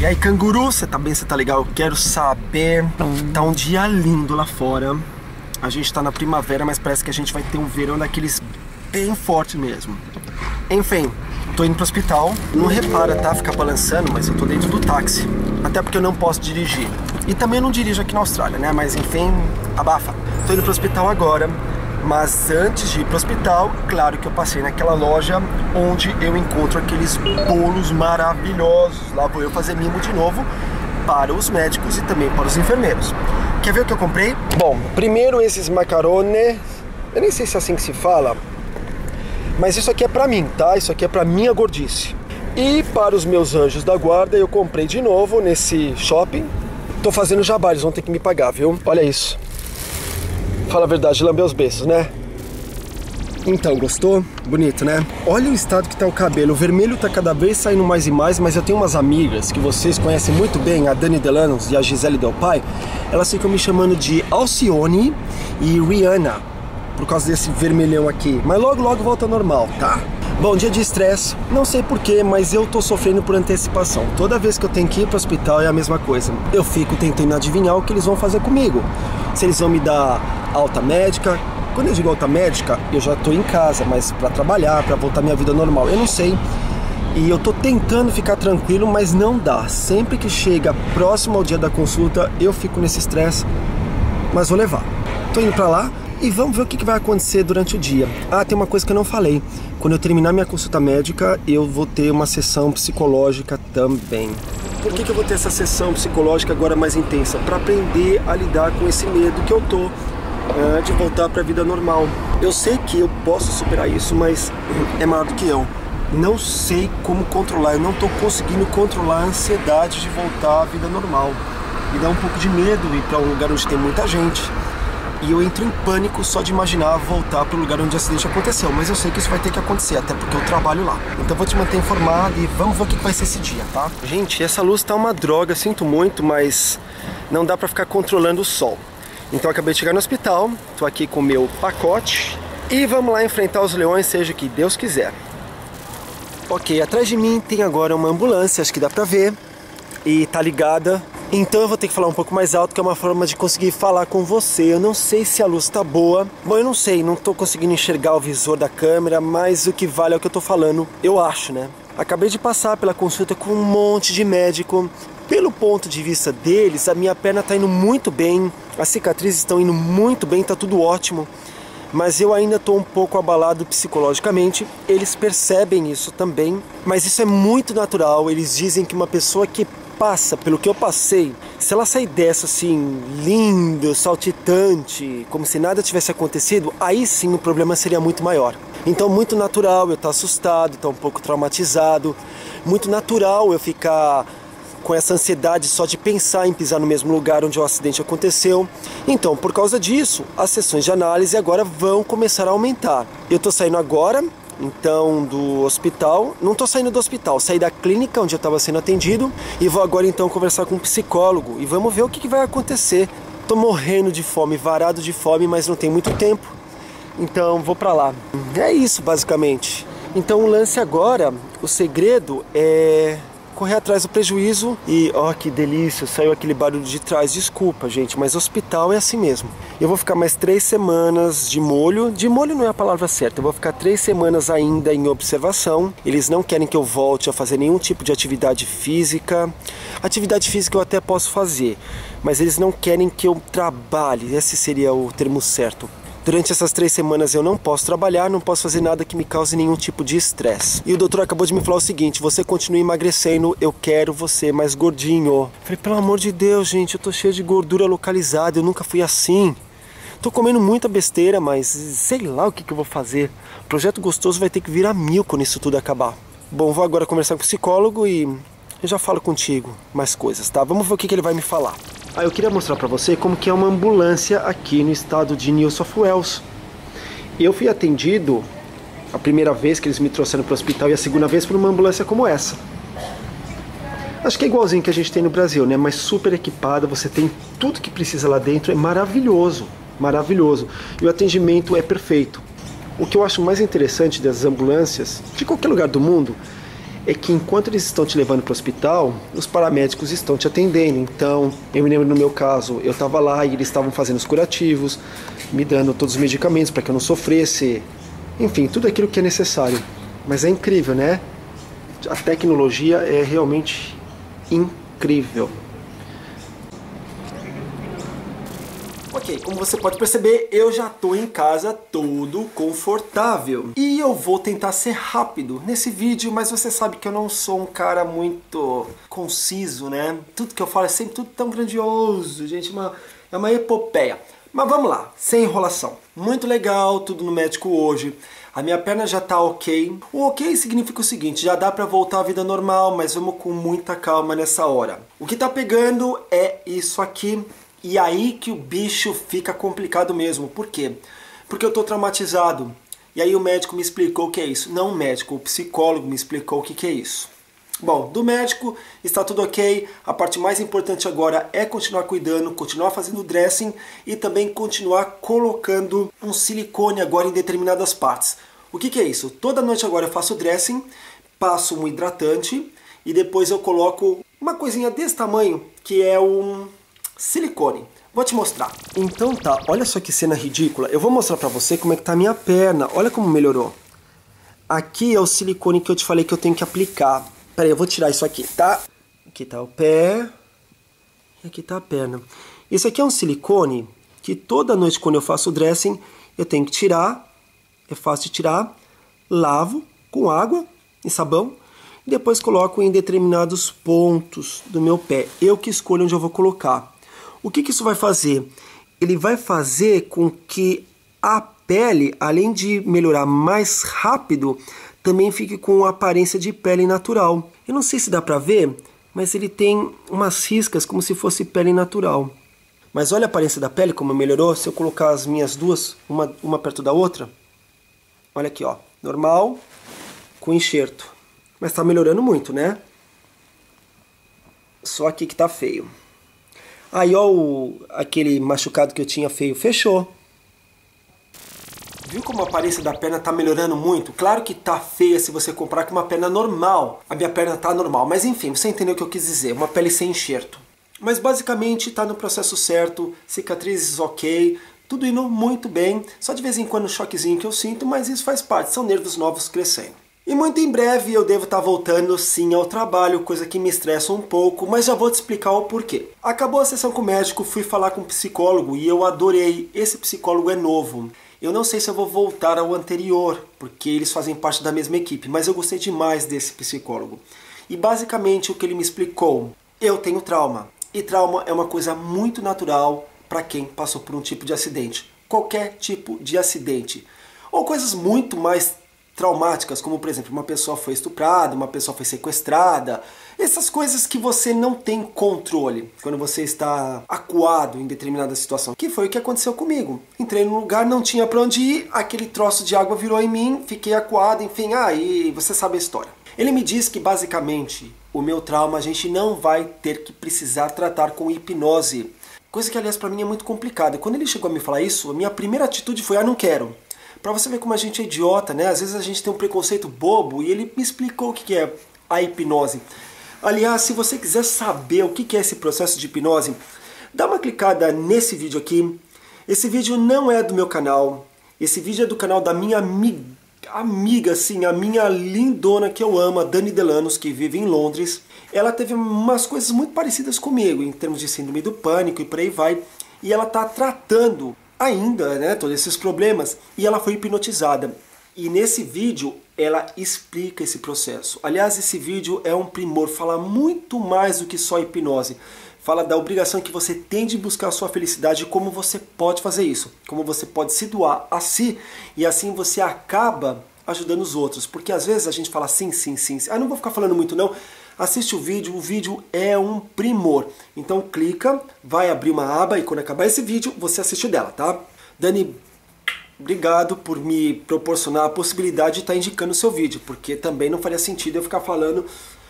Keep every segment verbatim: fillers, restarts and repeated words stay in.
E aí, canguru, você tá bem? Você tá legal? Eu quero saber. Tá um dia lindo lá fora. A gente tá na primavera, mas parece que a gente vai ter um verão daqueles bem forte mesmo. Enfim, tô indo pro hospital. Não repara, tá? Ficar balançando, mas eu tô dentro do táxi. Até porque eu não posso dirigir. E também eu não dirijo aqui na Austrália, né? Mas enfim, abafa. Tô indo pro hospital agora. Mas antes de ir pro hospital, claro que eu passei naquela loja onde eu encontro aqueles bolos maravilhosos. Lá vou eu fazer mimo de novo para os médicos e também para os enfermeiros. Quer ver o que eu comprei? Bom, primeiro esses macarone. Eu nem sei se é assim que se fala, mas isso aqui é pra mim, tá? Isso aqui é pra minha gordice. E para os meus anjos da guarda, eu comprei de novo nesse shopping. Tô fazendo jabá, eles vão ter que me pagar, viu? Olha isso. Fala a verdade, lambeu os beijos, né? Então, gostou? Bonito, né? Olha o estado que tá o cabelo. O vermelho tá cada vez saindo mais e mais, mas eu tenho umas amigas que vocês conhecem muito bem, a Dani Delanos e a Gisele Del Pai. Elas ficam me chamando de Alcione e Rihanna, por causa desse vermelhão aqui. Mas logo, logo volta ao normal, tá? Bom, dia de estresse. Não sei porquê, mas eu tô sofrendo por antecipação. Toda vez que eu tenho que ir pro hospital é a mesma coisa. Eu fico tentando adivinhar o que eles vão fazer comigo. Se eles vão me dar alta médica. Quando eu digo alta médica, eu já tô em casa, mas pra trabalhar, pra voltar à minha vida normal, eu não sei. E eu tô tentando ficar tranquilo, mas não dá. Sempre que chega próximo ao dia da consulta, eu fico nesse estresse. Mas vou levar. Tô indo pra lá. E vamos ver o que vai acontecer durante o dia. Ah, tem uma coisa que eu não falei. Quando eu terminar minha consulta médica, eu vou ter uma sessão psicológica também. Por que que eu vou ter essa sessão psicológica agora mais intensa? Para aprender a lidar com esse medo que eu tô uh, de voltar para a vida normal. Eu sei que eu posso superar isso, mas é maior do que eu. Não sei como controlar. Eu não tô conseguindo controlar a ansiedade de voltar à vida normal. Me dá um pouco de medo ir para um lugar onde tem muita gente. E eu entro em pânico só de imaginar voltar para o lugar onde o acidente aconteceu. Mas eu sei que isso vai ter que acontecer, até porque eu trabalho lá. Então vou te manter informado e vamos ver o que vai ser esse dia, tá? Gente, essa luz tá uma droga, sinto muito, mas não dá para ficar controlando o sol. Então eu acabei de chegar no hospital, tô aqui com o meu pacote. E vamos lá enfrentar os leões, seja o que Deus quiser. Ok, atrás de mim tem agora uma ambulância, acho que dá pra ver. E tá ligada. Então eu vou ter que falar um pouco mais alto, que é uma forma de conseguir falar com você. Eu não sei se a luz tá boa. Bom, eu não sei, não tô conseguindo enxergar o visor da câmera, mas o que vale é o que eu tô falando, eu acho, né? Acabei de passar pela consulta com um monte de médico. Pelo ponto de vista deles, a minha perna tá indo muito bem, as cicatrizes estão indo muito bem, tá tudo ótimo. Mas eu ainda tô um pouco abalado psicologicamente, eles percebem isso também. Mas isso é muito natural, eles dizem que uma pessoa que passa pelo que eu passei, se ela sair dessa assim, lindo, saltitante, como se nada tivesse acontecido, aí sim o problema seria muito maior. Então muito natural eu estar assustado, estar um pouco traumatizado, muito natural eu ficar com essa ansiedade só de pensar em pisar no mesmo lugar onde o acidente aconteceu. Então, por causa disso, as sessões de análise agora vão começar a aumentar. Eu tô saindo agora, então, do hospital. Não tô saindo do hospital, saí da clínica onde eu estava sendo atendido e vou agora então conversar com um psicólogo e vamos ver o que, que vai acontecer. Tô morrendo de fome, varado de fome, mas não tem muito tempo. Então, vou pra lá. É isso, basicamente. Então, o lance agora, o segredo é correr atrás do prejuízo e, ó, que delícia, saiu aquele barulho de trás, desculpa gente, mas hospital é assim mesmo. Eu vou ficar mais três semanas de molho, de molho não é a palavra certa, eu vou ficar três semanas ainda em observação. Eles não querem que eu volte a fazer nenhum tipo de atividade física. Atividade física eu até posso fazer, mas eles não querem que eu trabalhe, esse seria o termo certo. Durante essas três semanas eu não posso trabalhar, não posso fazer nada que me cause nenhum tipo de estresse. E o doutor acabou de me falar o seguinte: você continua emagrecendo, eu quero você mais gordinho. Falei, pelo amor de Deus, gente, eu tô cheio de gordura localizada, eu nunca fui assim. Tô comendo muita besteira, mas sei lá o que, que eu vou fazer. O projeto gostoso vai ter que virar mil quando isso tudo acabar. Bom, vou agora conversar com o psicólogo e eu já falo contigo mais coisas, tá? Vamos ver o que, que ele vai me falar. Ah, eu queria mostrar pra você como que é uma ambulância aqui no estado de New South Wales. Eu fui atendido a primeira vez que eles me trouxeram pro hospital e a segunda vez por uma ambulância como essa. Acho que é igualzinho que a gente tem no Brasil, né? Mas super equipada, você tem tudo que precisa lá dentro, é maravilhoso, maravilhoso. E o atendimento é perfeito. O que eu acho mais interessante das ambulâncias, de qualquer lugar do mundo, é que enquanto eles estão te levando para o hospital, os paramédicos estão te atendendo. Então, eu me lembro no meu caso, eu estava lá e eles estavam fazendo os curativos, me dando todos os medicamentos para que eu não sofresse, enfim, tudo aquilo que é necessário. Mas é incrível, né? A tecnologia é realmente incrível. Ok, como você pode perceber, eu já estou em casa todo confortável. E eu vou tentar ser rápido nesse vídeo, mas você sabe que eu não sou um cara muito conciso, né? Tudo que eu falo é sempre tudo tão grandioso, gente, uma, é uma epopeia. Mas vamos lá, sem enrolação. Muito legal, tudo no médico hoje. A minha perna já tá ok. O ok significa o seguinte, já dá pra voltar à vida normal, mas vamos com muita calma nessa hora. O que tá pegando é isso aqui. E aí que o bicho fica complicado mesmo. Por quê? Porque eu tô traumatizado. E aí o médico me explicou o que é isso. Não o médico, o psicólogo me explicou o que que é isso. Bom, do médico está tudo ok. A parte mais importante agora é continuar cuidando, continuar fazendo dressing e também continuar colocando um silicone agora em determinadas partes. O que que é isso? Toda noite agora eu faço dressing, passo um hidratante e depois eu coloco uma coisinha desse tamanho que é um silicone. Vou te mostrar. Então tá, olha só que cena ridícula. Eu vou mostrar pra você como é que tá a minha perna. Olha como melhorou. Aqui é o silicone que eu te falei que eu tenho que aplicar. Pera aí, eu vou tirar isso aqui, tá? Aqui tá o pé. E aqui tá a perna. Esse aqui é um silicone que toda noite quando eu faço o dressing eu tenho que tirar. É fácil de tirar. Lavo com água e sabão. E depois coloco em determinados pontos do meu pé. Eu que escolho onde eu vou colocar. O que que isso vai fazer? Ele vai fazer com que a pele, além de melhorar mais rápido, também fique com aparência de pele natural. Eu não sei se dá pra ver, mas ele tem umas riscas como se fosse pele natural. Mas olha a aparência da pele como melhorou. Se eu colocar as minhas duas, uma, uma perto da outra. Olha aqui, ó. Normal com enxerto. Mas tá melhorando muito, né? Só aqui que tá feio. Aí, ó, o, aquele machucado que eu tinha feio, fechou. Viu como a aparência da perna tá melhorando muito? Claro que tá feia se você comprar com uma perna normal. A minha perna tá normal, mas enfim, você entendeu o que eu quis dizer. Uma pele sem enxerto. Mas basicamente tá no processo certo, cicatrizes ok, tudo indo muito bem. Só de vez em quando um choquezinho que eu sinto, mas isso faz parte, são nervos novos crescendo. E muito em breve eu devo estar voltando sim ao trabalho, coisa que me estressa um pouco, mas já vou te explicar o porquê. Acabou a sessão com o médico, fui falar com um psicólogo e eu adorei. Esse psicólogo é novo. Eu não sei se eu vou voltar ao anterior, porque eles fazem parte da mesma equipe, mas eu gostei demais desse psicólogo. E basicamente o que ele me explicou, eu tenho trauma. E trauma é uma coisa muito natural para quem passou por um tipo de acidente. Qualquer tipo de acidente. Ou coisas muito mais traumáticas, como por exemplo, uma pessoa foi estuprada, uma pessoa foi sequestrada, essas coisas que você não tem controle quando você está acuado em determinada situação, que foi o que aconteceu comigo. Entrei num lugar, não tinha para onde ir, aquele troço de água virou em mim, fiquei acuado, enfim, aí ah, você sabe a história. Ele me disse que basicamente o meu trauma a gente não vai ter que precisar tratar com hipnose, coisa que aliás para mim é muito complicada. Quando ele chegou a me falar isso, a minha primeira atitude foi, ah, não quero. Pra você ver como a gente é idiota, né? Às vezes a gente tem um preconceito bobo e ele me explicou o que é a hipnose. Aliás, se você quiser saber o que é esse processo de hipnose, dá uma clicada nesse vídeo aqui. Esse vídeo não é do meu canal. Esse vídeo é do canal da minha amiga, amiga assim, a minha lindona que eu amo, a Dani Delanos, que vive em Londres. Ela teve umas coisas muito parecidas comigo, em termos de síndrome do pânico e por aí vai. E ela tá tratando ainda, né, todos esses problemas, e ela foi hipnotizada. E nesse vídeo ela explica esse processo. Aliás, esse vídeo é um primor, fala muito mais do que só hipnose. Fala da obrigação que você tem de buscar a sua felicidade e como você pode fazer isso. Como você pode se doar a si e assim você acaba ajudando os outros. Porque às vezes a gente fala sim, sim, sim. Ah, não vou ficar falando muito não. Assiste o vídeo, o vídeo é um primor. Então clica, vai abrir uma aba e quando acabar esse vídeo, você assiste o dela, tá? Dani, obrigado por me proporcionar a possibilidade de estar indicando o seu vídeo, porque também não faria sentido eu ficar falando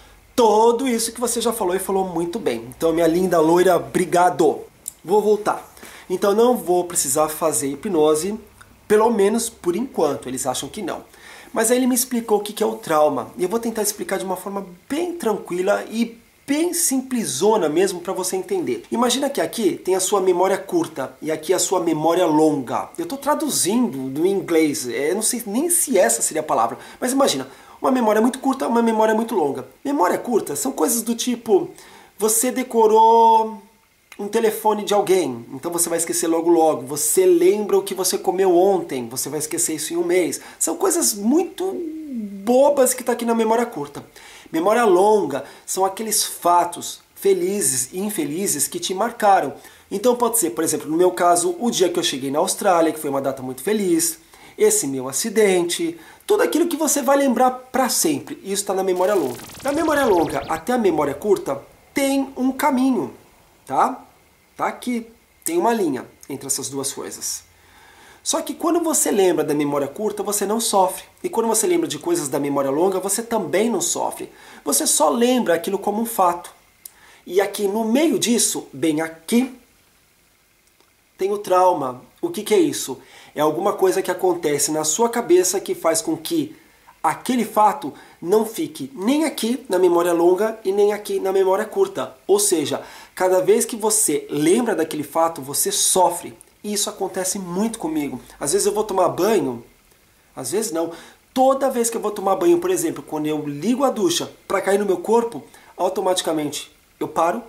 tudo isso que você já falou e falou muito bem. Então, minha linda loira, obrigado. Vou voltar. Então, não vou precisar fazer hipnose, pelo menos por enquanto, eles acham que não. Mas aí ele me explicou o que é o trauma. E eu vou tentar explicar de uma forma bem tranquila e bem simplesona mesmo para você entender. Imagina que aqui tem a sua memória curta e aqui a sua memória longa. Eu estou traduzindo do inglês, eu não sei nem se essa seria a palavra, mas imagina, uma memória muito curta, uma memória muito longa. Memória curta são coisas do tipo, você decorou um telefone de alguém, então você vai esquecer logo logo. Você lembra o que você comeu ontem, você vai esquecer isso em um mês. São coisas muito bobas que está aqui na memória curta. Memória longa são aqueles fatos felizes e infelizes que te marcaram. Então pode ser, por exemplo, no meu caso, o dia que eu cheguei na Austrália, que foi uma data muito feliz, esse meu acidente, tudo aquilo que você vai lembrar para sempre. Isso está na memória longa. Da memória longa até a memória curta tem um caminho. Tá? Tá aqui, tem uma linha entre essas duas coisas. Só que quando você lembra da memória curta, você não sofre. E quando você lembra de coisas da memória longa, você também não sofre. Você só lembra aquilo como um fato. E aqui no meio disso, bem aqui, tem o trauma. O que que é isso? É alguma coisa que acontece na sua cabeça que faz com que aquele fato não fique nem aqui na memória longa e nem aqui na memória curta. Ou seja, cada vez que você lembra daquele fato, você sofre. E isso acontece muito comigo. Às vezes eu vou tomar banho, às vezes não. Toda vez que eu vou tomar banho, por exemplo, quando eu ligo a ducha para cair no meu corpo, automaticamente eu paro.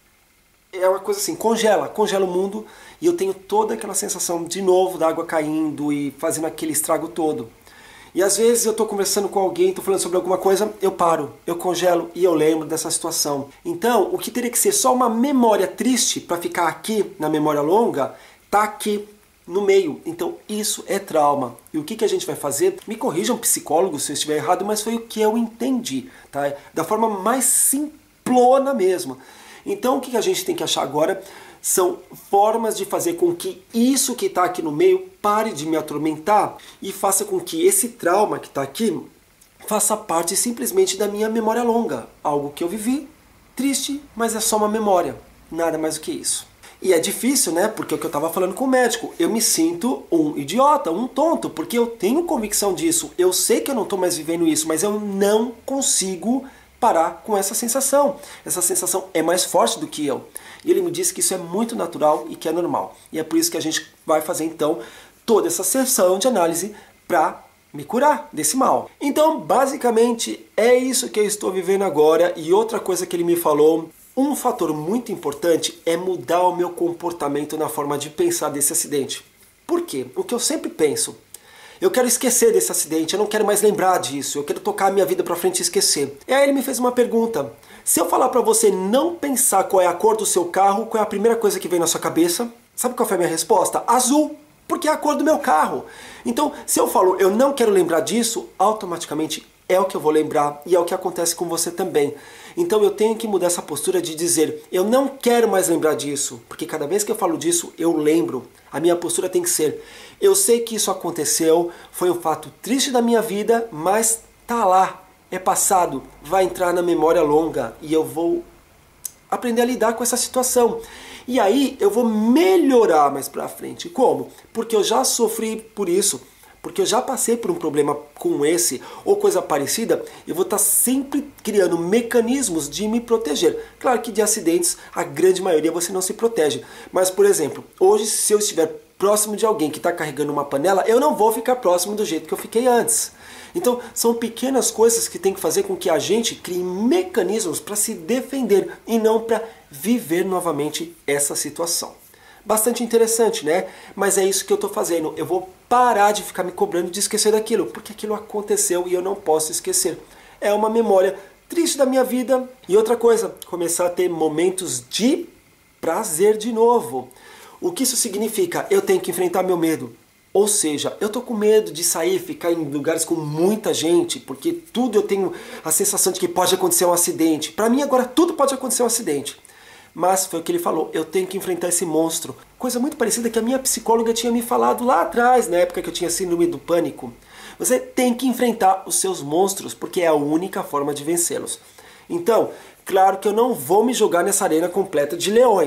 É uma coisa assim, congela, congela o mundo e eu tenho toda aquela sensação de novo da água caindo e fazendo aquele estrago todo. E às vezes eu estou conversando com alguém, estou falando sobre alguma coisa, eu paro, eu congelo e eu lembro dessa situação. Então, o que teria que ser só uma memória triste para ficar aqui na memória longa, está aqui no meio. Então, isso é trauma. E o que, que a gente vai fazer? Me corrijam, psicólogos, se eu estiver errado, mas foi o que eu entendi, tá? Da forma mais simplona mesmo. Então, o que, que a gente tem que achar agora? São formas de fazer com que isso que está aqui no meio pare de me atormentar e faça com que esse trauma que está aqui faça parte simplesmente da minha memória longa. Algo que eu vivi, triste, mas é só uma memória. Nada mais do que isso. E é difícil, né? Porque é o que eu estava falando com o médico. Eu me sinto um idiota, um tonto, porque eu tenho convicção disso. Eu sei que eu não estou mais vivendo isso, mas eu não consigo parar com essa sensação. Essa sensação é mais forte do que eu. E ele me disse que isso é muito natural e que é normal. E é por isso que a gente vai fazer então toda essa sessão de análise para me curar desse mal. Então, basicamente, é isso que eu estou vivendo agora. E outra coisa que ele me falou, um fator muito importante é mudar o meu comportamento na forma de pensar desse acidente. Por quê? O que eu sempre penso, eu quero esquecer desse acidente, eu não quero mais lembrar disso, eu quero tocar a minha vida pra frente e esquecer. E aí ele me fez uma pergunta. Se eu falar pra você não pensar qual é a cor do seu carro, qual é a primeira coisa que vem na sua cabeça? Sabe qual foi a minha resposta? Azul, porque é a cor do meu carro. Então, se eu falo eu não quero lembrar disso, automaticamente é o que eu vou lembrar e é o que acontece com você também. Então eu tenho que mudar essa postura de dizer, eu não quero mais lembrar disso, porque cada vez que eu falo disso, eu lembro. A minha postura tem que ser, eu sei que isso aconteceu, foi um fato triste da minha vida, mas tá lá, é passado, vai entrar na memória longa e eu vou aprender a lidar com essa situação. E aí eu vou melhorar mais pra frente. Como? Porque eu já sofri por isso. Porque eu já passei por um problema com esse ou coisa parecida, eu vou estar sempre criando mecanismos de me proteger. Claro que de acidentes, a grande maioria você não se protege. Mas, por exemplo, hoje se eu estiver próximo de alguém que está carregando uma panela, eu não vou ficar próximo do jeito que eu fiquei antes. Então, são pequenas coisas que tem que fazer com que a gente crie mecanismos para se defender e não para viver novamente essa situação. Bastante interessante, né? Mas é isso que eu estou fazendo. Eu vou parar de ficar me cobrando de esquecer daquilo, porque aquilo aconteceu e eu não posso esquecer. É uma memória triste da minha vida. E outra coisa, começar a ter momentos de prazer de novo. O que isso significa? Eu tenho que enfrentar meu medo. Ou seja, eu tô com medo de sair, ficar em lugares com muita gente, porque tudo eu tenho a sensação de que pode acontecer um acidente. Para mim agora tudo pode acontecer um acidente. Mas foi o que ele falou, eu tenho que enfrentar esse monstro. Coisa muito parecida que a minha psicóloga tinha me falado lá atrás, na época que eu tinha síndrome do pânico. Você tem que enfrentar os seus monstros, porque é a única forma de vencê-los. Então, claro que eu não vou me jogar nessa arena completa de leões.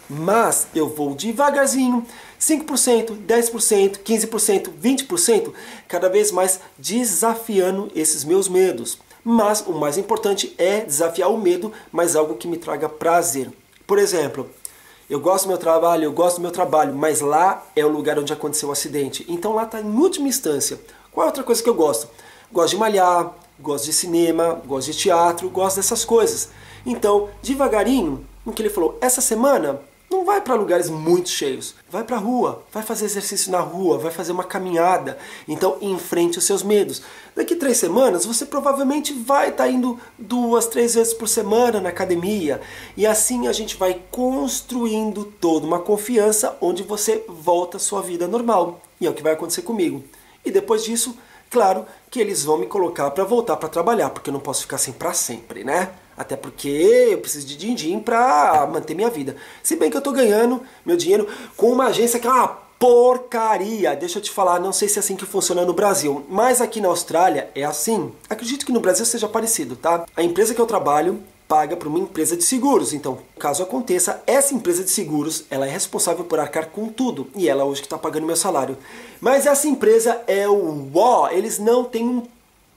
Mas eu vou devagarzinho, cinco por cento, dez por cento, quinze por cento, vinte por cento, cada vez mais desafiando esses meus medos. Mas o mais importante é desafiar o medo, mas algo que me traga prazer. Por exemplo, eu gosto do meu trabalho, eu gosto do meu trabalho, mas lá é o lugar onde aconteceu o acidente. Então lá está em última instância. Qual é outra coisa que eu gosto? Gosto de malhar, gosto de cinema, gosto de teatro, gosto dessas coisas. Então, devagarinho, no que ele falou, essa semana não vai para lugares muito cheios. Vai para a rua, vai fazer exercício na rua, vai fazer uma caminhada. Então, enfrente os seus medos. Daqui três semanas, você provavelmente vai estar indo duas, três vezes por semana na academia. E assim a gente vai construindo toda uma confiança onde você volta à sua vida normal. E é o que vai acontecer comigo. E depois disso, claro que eles vão me colocar para voltar para trabalhar, porque eu não posso ficar assim para sempre, né? Até porque eu preciso de din-din para manter minha vida. Se bem que eu tô ganhando meu dinheiro com uma agência que é uma porcaria. Deixa eu te falar, não sei se é assim que funciona no Brasil, mas aqui na Austrália é assim. Acredito que no Brasil seja parecido, tá? A empresa que eu trabalho paga para uma empresa de seguros. Então, caso aconteça, essa empresa de seguros, ela é responsável por arcar com tudo. E ela hoje que está pagando meu salário. Mas essa empresa é o ó, eles não têm um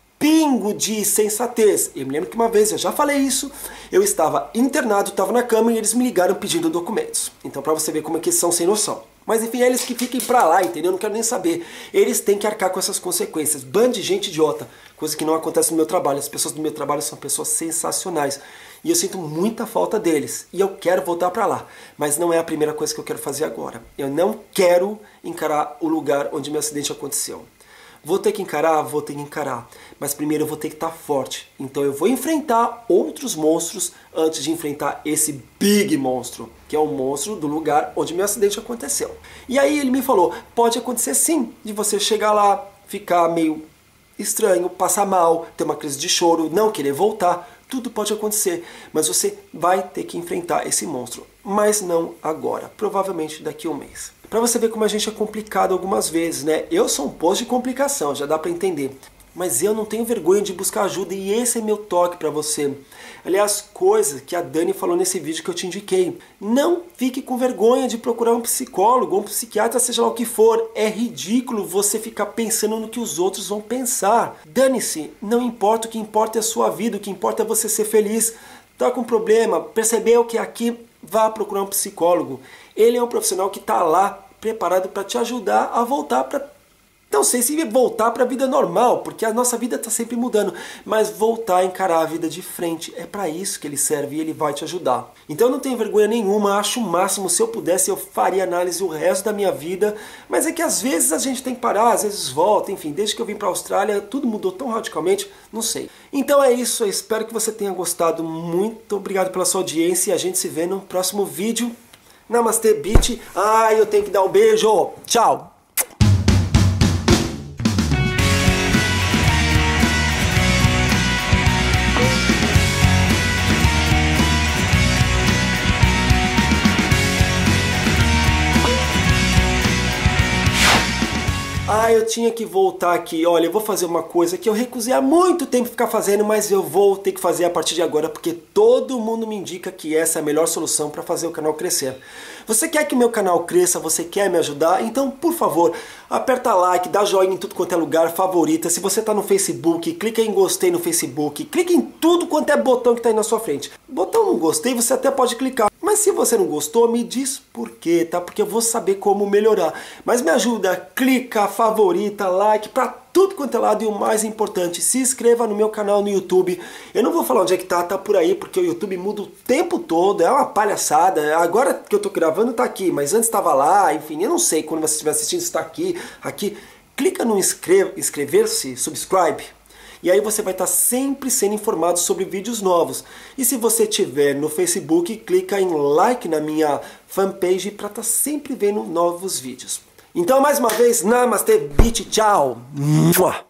pingo de sensatez. Eu me lembro que uma vez, eu já falei isso, eu estava internado, estava na cama e eles me ligaram pedindo documentos. Então, para você ver como é que eles são sem noção. Mas enfim, é eles que fiquem pra lá, entendeu? Eu não quero nem saber. Eles têm que arcar com essas consequências. Bando de gente idiota. Coisa que não acontece no meu trabalho. As pessoas do meu trabalho são pessoas sensacionais. E eu sinto muita falta deles. E eu quero voltar pra lá. Mas não é a primeira coisa que eu quero fazer agora. Eu não quero encarar o lugar onde meu acidente aconteceu. Vou ter que encarar? Vou ter que encarar. Mas primeiro eu vou ter que estar forte. Então eu vou enfrentar outros monstros antes de enfrentar esse big monstro, que é o monstro do lugar onde meu acidente aconteceu. E aí ele me falou, pode acontecer sim, de você chegar lá, ficar meio estranho, passar mal, ter uma crise de choro, não querer voltar. Tudo pode acontecer, mas você vai ter que enfrentar esse monstro. Mas não agora, provavelmente daqui a um mês. Para você ver como a gente é complicado algumas vezes, né? Eu sou um poço de complicação, já dá para entender. Mas eu não tenho vergonha de buscar ajuda e esse é meu toque para você. Aliás, coisa que a Dani falou nesse vídeo que eu te indiquei. Não fique com vergonha de procurar um psicólogo, um psiquiatra, seja lá o que for. É ridículo você ficar pensando no que os outros vão pensar. Dane-se, não importa, o que importa é a sua vida, o que importa é você ser feliz. Tá com problema, percebeu que aqui, vá procurar um psicólogo. Ele é um profissional que está lá preparado para te ajudar a voltar para... Não sei se voltar para a vida normal, porque a nossa vida está sempre mudando, mas voltar a encarar a vida de frente, é para isso que ele serve e ele vai te ajudar. Então não tenho vergonha nenhuma, acho o máximo, se eu pudesse eu faria análise o resto da minha vida, mas é que às vezes a gente tem que parar, às vezes volta, enfim, desde que eu vim para a Austrália tudo mudou tão radicalmente, não sei. Então é isso, eu espero que você tenha gostado, muito obrigado pela sua audiência e a gente se vê no próximo vídeo. Namastê, bitch. Ah, eu tenho que dar um beijo. Tchau. Ah, eu tinha que voltar aqui. Olha, eu vou fazer uma coisa que eu recusei há muito tempo ficar fazendo, mas eu vou ter que fazer a partir de agora, porque todo mundo me indica que essa é a melhor solução para fazer o canal crescer. Você quer que o meu canal cresça? Você quer me ajudar? Então, por favor, aperta like, dá joinha em tudo quanto é lugar, favorita. Se você está no Facebook, clica em gostei no Facebook, clica em tudo quanto é botão que está aí na sua frente. Botão não gostei, você até pode clicar. Mas se você não gostou, me diz por quê, tá? Porque eu vou saber como melhorar. Mas me ajuda, clica, favorita, like, pra tudo quanto é lado. E o mais importante, se inscreva no meu canal no YouTube. Eu não vou falar onde é que tá, tá por aí, porque o YouTube muda o tempo todo, é uma palhaçada. Agora que eu tô gravando tá aqui, mas antes estava lá, enfim, eu não sei quando você estiver assistindo se tá aqui, aqui. Clica no inscrever-se, subscribe. E aí você vai estar sempre sendo informado sobre vídeos novos. E se você estiver no Facebook, clica em like na minha fanpage para estar sempre vendo novos vídeos. Então, mais uma vez, Namastê, bitch, tchau!